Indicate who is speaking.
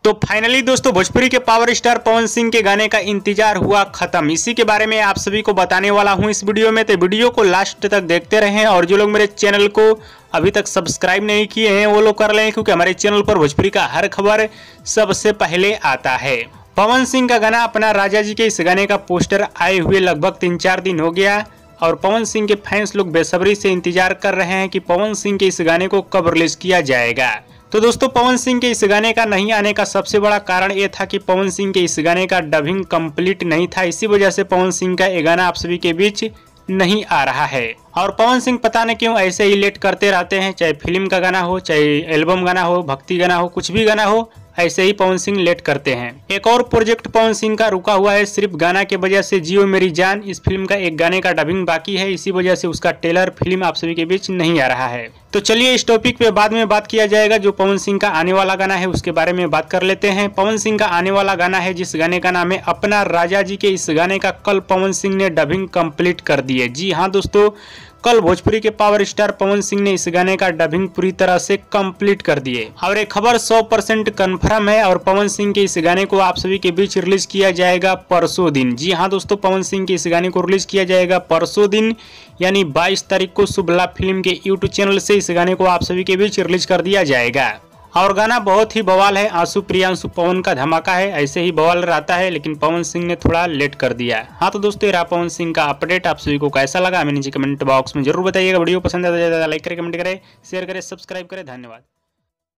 Speaker 1: तो फाइनली दोस्तों भोजपुरी के पावर स्टार पवन सिंह के गाने का इंतजार हुआ खत्म। इसी के बारे में आप सभी को बताने वाला हूं इस वीडियो में। तो वीडियो को लास्ट तक देखते रहें और जो लोग मेरे चैनल को अभी तक सब्सक्राइब नहीं किए हैं वो लोग कर लें, क्योंकि हमारे चैनल पर भोजपुरी का हर खबर सबसे पहले आता है। पवन सिंह का गाना अपना राजा जी के इस गाने का पोस्टर आए हुए लगभग 3-4 दिन हो गया और पवन सिंह के फैंस लोग बेसब्री से इंतजार कर रहे हैं कि पवन सिंह के इस गाने को कब रिलीज किया जाएगा। तो दोस्तों पवन सिंह के इस गाने का नहीं आने का सबसे बड़ा कारण ये था कि पवन सिंह के इस गाने का डबिंग कंप्लीट नहीं था। इसी वजह से पवन सिंह का ये गाना आप सभी के बीच नहीं आ रहा है। और पवन सिंह पता नहीं क्यों ऐसे ही लेट करते रहते हैं, चाहे फिल्म का गाना हो, चाहे एल्बम गाना हो, भक्ति गाना हो, कुछ भी गाना हो, ऐसे ही पवन सिंह लेट करते हैं। एक और प्रोजेक्ट पवन सिंह का रुका हुआ है सिर्फ गाना के वजह से, जियो मेरी जान। इस फिल्म का एक गाने का डबिंग बाकी है, इसी वजह से उसका ट्रेलर फिल्म आप सभी के बीच नहीं आ रहा है। तो चलिए इस टॉपिक पे बाद में बात किया जाएगा। जो पवन सिंह का आने वाला गाना है उसके बारे में बात कर लेते हैं। पवन सिंह का आने वाला गाना है जिस गाने का नाम है अपना राजा जी के। इस गाने का कल पवन सिंह ने डबिंग कंप्लीट कर दी है। जी हाँ दोस्तों, कल भोजपुरी के पावर स्टार पवन सिंह ने इस गाने का डबिंग पूरी तरह से कंप्लीट कर दिए और एक खबर 100% कंफर्म है और पवन सिंह के इस गाने को आप सभी के बीच रिलीज किया जाएगा परसों दिन। जी हाँ दोस्तों, पवन सिंह के इस गाने को रिलीज किया जाएगा परसों दिन यानी 22 तारीख को शुभ लाभ फिल्म के यूट्यूब चैनल से इस गाने को आप सभी के बीच रिलीज कर दिया जाएगा। और गाना बहुत ही बवाल है, आंसू प्रियांशु पवन का धमाका है। ऐसे ही बवाल रहता है लेकिन पवन सिंह ने थोड़ा लेट कर दिया। हाँ तो दोस्तों ये रहा पवन सिंह का अपडेट। आप सभी को कैसा लगा हमें नीचे कमेंट बॉक्स में जरूर बताइएगा। वीडियो पसंद आता है लाइक करें, कमेंट करें, शेयर करें, सब्सक्राइब करें। धन्यवाद।